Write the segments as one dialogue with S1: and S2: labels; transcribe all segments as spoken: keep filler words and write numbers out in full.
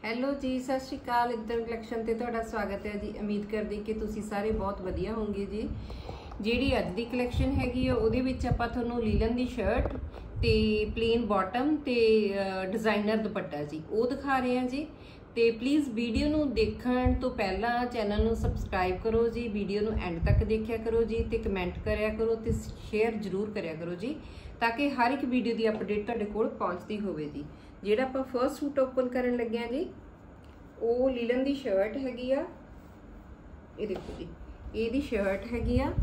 S1: Hello ਜੀ, ਸਤਿ ਸ਼੍ਰੀ ਅਕਾਲ। ਇੱਧਰ ਕਲੈਕਸ਼ਨ ਤੇ ਤੁਹਾਡਾ ਸਵਾਗਤ ਹੈ ਜੀ। ਉਮੀਦ ਕਰਦੀ ਕਿ ਤੁਸੀਂ ਸਾਰੇ ਬਹੁਤ ਵਧੀਆ ਹੋਵੋਗੇ ਜੀ। ਜਿਹੜੀ ਅੱਜ ਦੀ ਕਲੈਕਸ਼ਨ ਹੈਗੀ ਆ ਉਹਦੇ ਵਿੱਚ ਆਪਾਂ ਤੁਹਾਨੂੰ ਲੀਲਨ ਦੀ ਸ਼ਰਟ ਤੇ ਪਲੇਨ ਬਾਟਮ ਤੇ ਡਿਜ਼ਾਈਨਰ ਦੁਪੱਟਾ ਜੀ ਉਹ ਦਿਖਾ ਰਹੇ ਹਾਂ ਜੀ। ਤੇ ਪਲੀਜ਼ ਵੀਡੀਓ ਨੂੰ ਦੇਖਣ ਤੋਂ ਪਹਿਲਾਂ ਚੈਨਲ ਨੂੰ ਸਬਸਕ੍ਰਾइब ਕਰੋ ਜੀ, ਵੀਡੀਓ ਨੂੰ ਐਂਡ तक देखा करो जी, ਤੇ ਕਮੈਂਟ ਕਰਿਆ ਕਰੋ ਤੇ ਸ਼ੇਅਰ ਜ਼ਰੂਰ ਕਰਿਆ ਕਰੋ ਜੀ, ਤਾਂ ਕਿ ਹਰ ਇੱਕ ਵੀਡੀਓ ਦੀ ਅਪਡੇਟ ਤੁਹਾਡੇ ਕੋਲ ਪਹੁੰਚਦੀ ਹੋਵੇ ਜੀ। ਜਿਹੜਾ ਆਪਾਂ ਫਰਸਟ ਸੂਟ ਓਪਨ ਕਰਨ ਲੱਗੇ ਆ ਜੀ ਉਹ ਲੀਲਨ ਦੀ ਸ਼ਰਟ ਹੈਗੀ ਆ। ਇਹ ਦੇਖੋ ਜੀ, ਇਹਦੀ ਸ਼ਰਟ ਹੈਗੀ ਆ,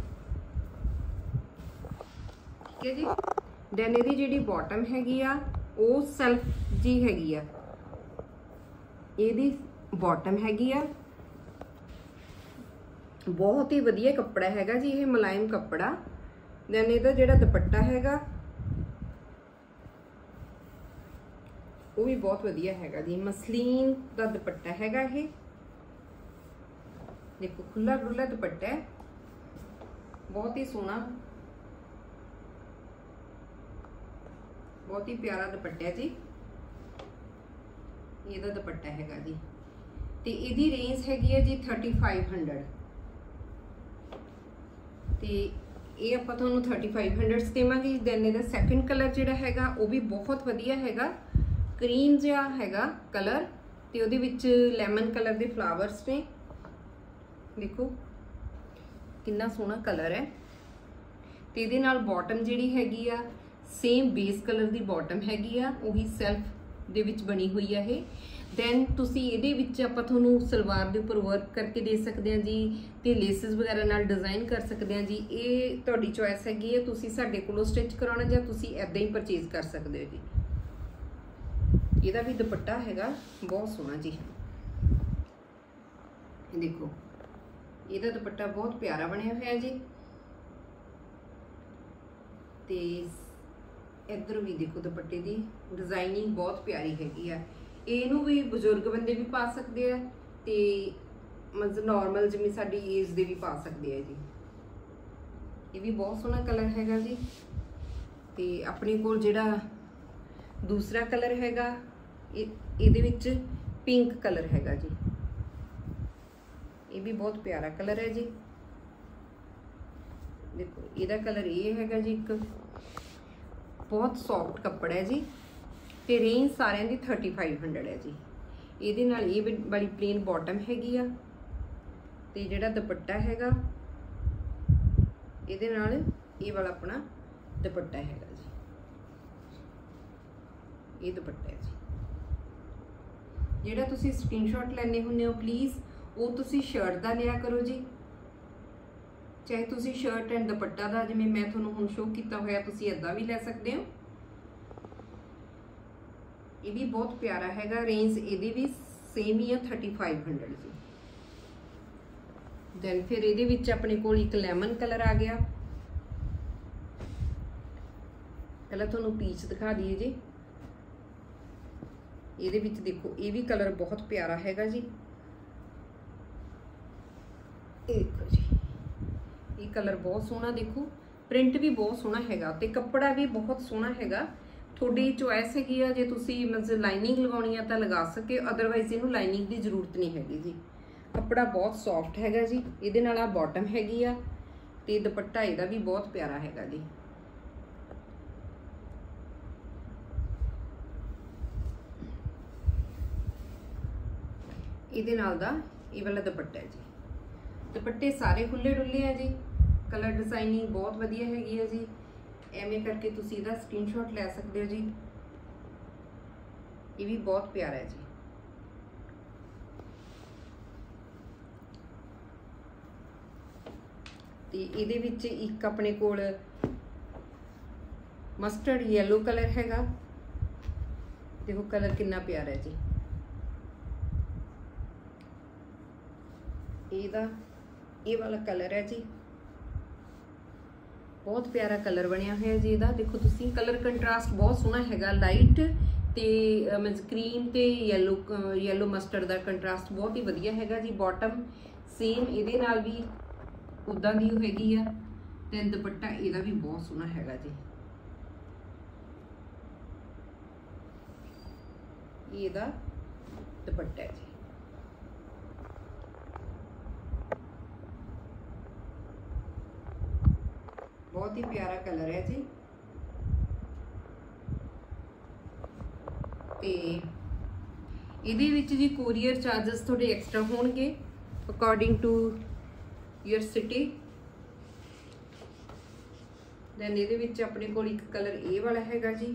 S1: ਠੀਕ ਹੈ ਜੀ। ਦੈਨ ਇਹਦੀ ਜਿਹੜੀ ਬਾਟਮ ਹੈਗੀ ਆ ਉਹ ਸੈਲਫ ਜੀ ਹੈਗੀ ਆ। ਇਹਦੀ ਬਾਟਮ हैगी आ, बहुत ही वधिया कपड़ा हैगा जी, ये मुलायम कपड़ा। दैन इहदा जिहड़ा दुपट्टा हैगा वो भी बहुत वधिया हैगा जी, मसलीन दा दुपट्टा हैगा। ये देखो खुला खुला दुपट्टा है, बहुत ही सोहना, बहुत ही प्यारा दुपट्टा है जी। ਇਹਦਾ ਦੁਪੱਟਾ ਹੈਗਾ ਜੀ ਤੇ ਇਹਦੀ ਰੇਂਜ ਹੈਗੀ ਹੈ ਜੀ थर्टी फाइव हंड्रेड ਤੇ ਇਹ ਆਪਾਂ ਤੁਹਾਨੂੰ थर्टी फाइव हंड्रेड ਦੇਵਾਂਗੇ। ਦੈਨ ਇਹਦਾ ਸੈਕੰਡ ਕਲਰ ਜਿਹੜਾ ਹੈਗਾ ਉਹ ਵੀ ਬਹੁਤ ਵਧੀਆ ਹੈਗਾ, ਕਰੀਮ ਜਿਹਾ ਹੈਗਾ ਕਲਰ ਤੇ ਉਹਦੇ ਵਿੱਚ ਲੈਮਨ ਕਲਰ ਦੇ ਫਲਾਵਰਸ ਨੇ। ਦੇਖੋ ਕਿੰਨਾ ਸੋਹਣਾ ਕਲਰ ਹੈ ਤੇ ਇਹਦੇ ਨਾਲ ਬਾਟਮ ਜਿਹੜੀ ਹੈਗੀ ਆ ਸੇਮ ਬੇਸ ਕਲਰ ਦੀ ਬਾਟਮ ਹੈਗੀ ਆ, ਉਹੀ ਸੈਲਫ ਦੇ ਵਿੱਚ ਬਣੀ ਹੋਈ ਆ ਇਹ। ਦੈਨ ਤੁਸੀਂ ਇਹਦੇ ਵਿੱਚ ਆਪਾਂ ਤੁਹਾਨੂੰ ਸਲਵਾਰ ਦੇ ਉੱਪਰ ਵਰਕ ਕਰਕੇ ਦੇ ਸਕਦੇ ਹਾਂ ਜੀ ਤੇ ਲੇਸਿਸ ਵਗੈਰਾ ਨਾਲ ਡਿਜ਼ਾਈਨ ਕਰ ਸਕਦੇ ਹਾਂ ਜੀ। ਇਹ ਤੁਹਾਡੀ ਚੋਇਸ ਹੈਗੀ ਹੈ, ਤੁਸੀਂ ਸਾਡੇ ਕੋਲੋਂ ਸਟਿਚ ਕਰਾਉਣਾ ਜਾਂ ਤੁਸੀਂ ਐਦਾਂ ਹੀ ਪਰਚੇਜ਼ ਕਰ ਸਕਦੇ ਹੋ ਜੀ। ਇਹਦਾ ਵੀ ਦੁਪੱਟਾ ਹੈਗਾ ਬਹੁਤ ਸੋਹਣਾ ਜੀ। ਦੇਖੋ ਇਹਦਾ ਦੁਪੱਟਾ ਬਹੁਤ ਪਿਆਰਾ ਬਣਿਆ ਹੋਇਆ ਜੀ ਤੇ इधर भी देखो दुपट्टे की डिजाइनिंग बहुत प्यारी हैगी आ। इनू भी बजुर्ग बंदे भी पा सकते हैं ते मतलब नॉर्मल जिवें साडी एज दे भी पा सकते हैं जी। ये भी बहुत सोहना कलर हैगा जी। ते अपने कोल जिहड़ा दूसरा कलर हैगा इहदे विच पिंक कलर हैगा जी, ये भी बहुत प्यारा कलर है जी। देखो इहदा कलर ये हैगा जी, एक बहुत सॉफ्ट कपड़ा है जी ते रेंज सारिਆਂ ਦੀ थर्टी फाइव हंड्रेड है जी। ਇਹਦੇ ਨਾਲ ਇਹ ਬੜੀ प्लेन बॉटम हैगी आ ਤੇ ਜਿਹੜਾ ਦੁਪੱਟਾ ਹੈਗਾ ਇਹਦੇ ਨਾਲ ਇਹ ਵਾਲਾ ਆਪਣਾ ਦੁਪੱਟਾ ਹੈਗਾ ਜੀ। ਇਹ ਦੁਪੱਟਾ ਹੈ ਜੀ। ਜਿਹੜਾ ਤੁਸੀਂ ਸਕਰੀਨਸ਼ਾਟ ਲੈਣੇ ਹੁੰਦੇ ਹੋ ਪਲੀਜ਼ ਉਹ ਤੁਸੀਂ ਸ਼ਰਟ ਦਾ ਲਿਆ ਕਰੋ ਜੀ, चाहे तुसी शर्ट एंड दुपट्टा दा जिवें मैं तुहानूं हुण शो कीता होया तुसी इदां भी लै सकदे हो। ये भी बहुत प्यारा हैगा, रेंज इहदी भी सेम ही है थर्टी फाइव हंड्रेड जी। दैन फिर इहदे विच अपने कोल एक लैमन कलर आ गया। पहला तुहानूं पीच दिखा दईए जी। इहदे विच देखो ये भी कलर बहुत प्यारा हैगा जी। देखो जी ये कलर बहुत सोहना, देखो प्रिंट भी बहुत सोहना हैगा ते कपड़ा भी बहुत सोहना हैगा। थोड़ी चॉइस हैगी आ, जे तुसी मतलब लाइनिंग लगाउणी है तां लगा सके, अदरवाइज इहनूं लाइनिंग की जरूरत नहीं हैगी जी। कपड़ा बहुत सॉफ्ट हैगा जी। इहदे नाल आ बॉटम हैगी आ ते दुपट्टा इहदा भी बहुत प्यारा हैगा जी। इहदे नाल दा इह वाला दुपट्टा है जी। दुपट्टे सारे खुले डुले हैं जी। कलर डिजाइनिंग बहुत वधिया हैगी है जी। एवें करके तुसी इहदा स्क्रीनशॉट ले सकते हो जी। ये भी बहुत प्यारा है जी। ते इहदे विच एक अपने कोल मस्टर्ड येलो कलर हैगा। देखो कलर कितना प्यारा है जी। इहदा ये वाला कलर है जी, बहुत प्यारा कलर बनया हुआ जी। इहदा देखो तुसी कलर कंट्रास्ट बहुत सोहना हैगा, लाइट ते मीनस क्रीम ते येलो येलो मस्टर्ड दा कंट्रास्ट बहुत ही वधिया हैगा जी। बॉटम सेम इहदे नाल भी उदां दी हैगी आ ते दुपट्टा इहदा भी बहुत सोहना हैगा जी। इहदा दुपट्टा है जी। बहुत ही प्यारा कलर है जी। ते इहदे विच जी कोरियर चार्जेस थोड़े एक्स्ट्रा होणगे according to your city. Then इहदे विच अपने कोल एक कलर ए वाला हैगा जी,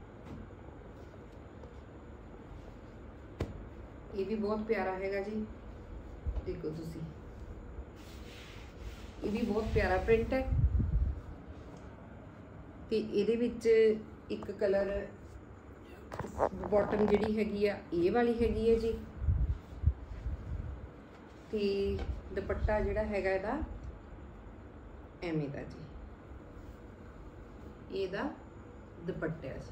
S1: ये भी बहुत प्यारा हैगा जी। देखो तुसी, ये भी बहुत प्यारा प्रिंट है। ते इहदे विच एक कलर बॉटम जिहड़ी हैगी आ ए वाली हैगी है जी। ते दुपट्टा जिहड़ा हैगा इहदा एवें दा जी, ਇਹਦਾ दुपट्टा जी।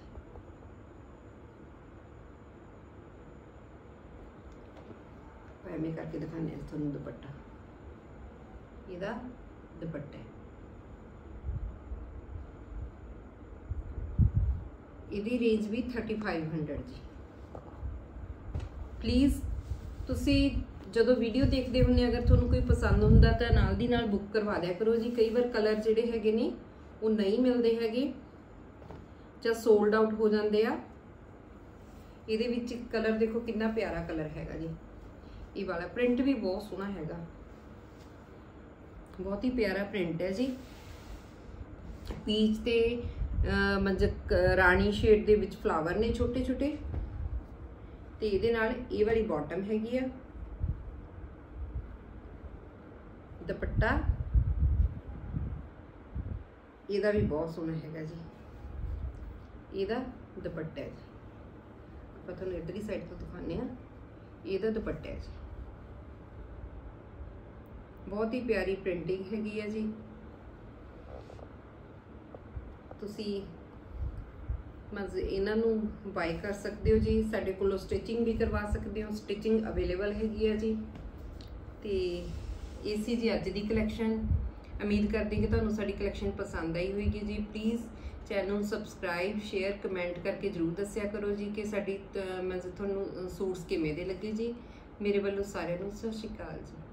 S1: एवें करके दिखाने थोनों दुपट्टा, ਇਹਦਾ दुपट्टा ਇਹਦੀ रेंज भी थर्टी फाइव हंड्रेड जी। प्लीज़ तुसी ਜਦੋਂ ਵੀਡੀਓ ਦੇਖਦੇ ਹੁੰਦੇ ਅਗਰ ਤੁਹਾਨੂੰ ਕੋਈ ਪਸੰਦ ਹੁੰਦਾ ਤਾਂ ਨਾਲ ਦੀ ਨਾਲ ਬੁੱਕ ਕਰਵਾ ਦਿਆ ਕਰੋ ਜੀ। ਕਈ ਵਾਰ ਕਲਰ ਜਿਹੜੇ ਹੈਗੇ ਨੇ ਉਹ ਨਹੀਂ ਮਿਲਦੇ ਹੈਗੇ ਜਾਂ ਸੋਲਡ ਆਊਟ ਹੋ ਜਾਂਦੇ ਆ। ਇਹਦੇ ਵਿੱਚ ਕਲਰ ਦੇਖੋ ਕਿੰਨਾ ਪਿਆਰਾ ਕਲਰ ਹੈਗਾ ਜੀ। ਇਹ ਵਾਲਾ ਪ੍ਰਿੰਟ ਵੀ ਬਹੁਤ ਸੋਹਣਾ ਹੈਗਾ, ਬਹੁਤ ਹੀ ਪਿਆਰਾ ਪ੍ਰਿੰਟ ਹੈ ਜੀ। ਪੀਚ ਤੇ ਮਤਲਬ ਰਾਣੀ ਸ਼ੇਡ ਦੇ ਵਿੱਚ ਫਲਾਵਰ ਨੇ ਛੋਟੇ ਛੋਟੇ। ਤੇ ਇਹਦੇ ਨਾਲ ਇਹ ਵਾਲੀ ਬਾਟਮ ਹੈਗੀ ਆ। दुपट्टा ਇਹਦਾ ਵੀ ਬਹੁਤ ਸੋਹਣਾ ਹੈਗਾ ਜੀ। ਇਹਦਾ ਦੁਪੱਟਾ ਹੈ ਜੀ, ਆਪਾਂ ਤੁਹਾਨੂੰ ਇਧਰਲੀ ਸਾਈਡ ਤੋਂ ਦਿਖਾਉਂਦੇ ਆ। ਇਹਦਾ ਦੁਪੱਟਾ ਹੈ ਜੀ, ਬਹੁਤ ਹੀ ਪਿਆਰੀ ਪ੍ਰਿੰਟਿੰਗ ਹੈਗੀ ਹੈ ਜੀ। ਤੁਸੀਂ ਮਜ਼ ਇਹਨਾਂ ਨੂੰ ਬਾਈ ਕਰ ਸਕਦੇ ਹੋ ਜੀ। ਸਾਡੇ ਕੋਲੋਂ ਸਟਿਚਿੰਗ ਵੀ ਕਰਵਾ ਸਕਦੇ ਹੋ, ਸਟਿਚਿੰਗ ਅਵੇਲੇਬਲ ਹੈਗੀ ਹੈ ਜੀ। ਤੇ ਇਹ ਸੀ ਜੀ ਅੱਜ ਦੀ ਕਲੈਕਸ਼ਨ। ਉਮੀਦ ਕਰਦੀ ਕਿ ਤੁਹਾਨੂੰ ਸਾਡੀ ਕਲੈਕਸ਼ਨ ਪਸੰਦ ਆਈ ਹੋਵੇਗੀ ਜੀ। ਪਲੀਜ਼ ਚੈਨਲ ਨੂੰ ਸਬਸਕ੍ਰਾਈਬ, ਸ਼ੇਅਰ, ਕਮੈਂਟ ਕਰਕੇ ਜ਼ਰੂਰ ਦੱਸਿਆ ਕਰੋ ਜੀ ਕਿ ਸਾਡੀ ਮੈਂ ਤੁਹਾਨੂੰ ਸੂਟਸ ਕਿਵੇਂ ਦੇ ਲੱਗੇ ਜੀ। ਮੇਰੇ ਵੱਲੋਂ ਸਾਰਿਆਂ ਨੂੰ ਸਤਿ ਸ਼੍ਰੀ ਅਕਾਲ ਜੀ।